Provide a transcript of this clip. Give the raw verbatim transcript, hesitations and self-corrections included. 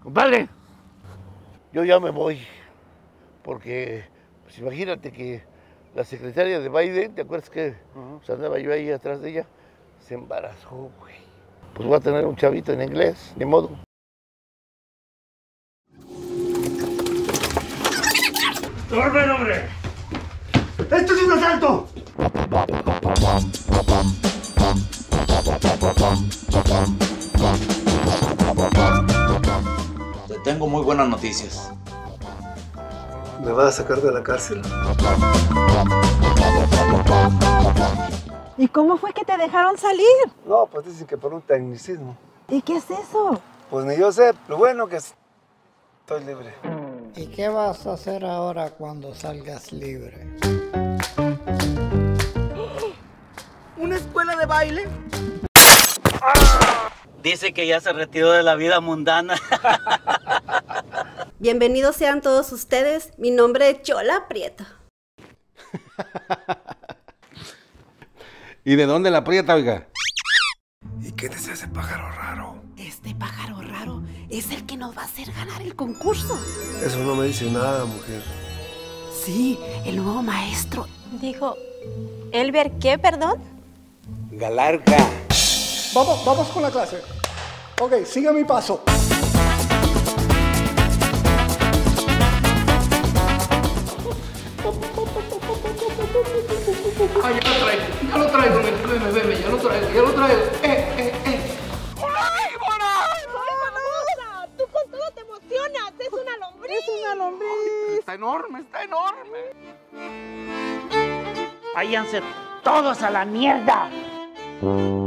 Compadre, yo ya me voy, porque pues imagínate que la secretaria de Biden, ¿te acuerdas que uh-huh. pues andaba yo ahí atrás de ella? Se embarazó, güey. Pues voy a tener un chavito en inglés, ni modo. ¡Orden, hombre! ¡Esto es un asalto! Te tengo muy buenas noticias. ¿Me vas a sacar de la cárcel? ¿Y cómo fue que te dejaron salir? No, pues dicen que por un tecnicismo. ¿Y qué es eso? Pues ni yo sé, lo bueno que estoy libre. ¿Y qué vas a hacer ahora cuando salgas libre? ¿Una escuela de baile? Dice que ya se retiró de la vida mundana. Bienvenidos sean todos ustedes. Mi nombre es Chola Prieto. ¿Y de dónde la Prieta, oiga? ¿Y qué es ese pájaro raro? Este pájaro raro es el que nos va a hacer ganar el concurso. Eso no me dice nada, mujer. Sí, el nuevo maestro. Dijo, ¿Elber qué, perdón? Galarga. Vamos, vamos con la clase. Ok, siga mi paso. Ah, ya lo traigo, ya lo traigo, veme, veme, ya lo traigo, ya lo traigo. Eh, eh, eh. ¡Una víbora! ¡Víbora! Tú con todo te emocionas, es una lombriz. Es una lombriz. Está enorme, está enorme. Váyanse todos a la mierda.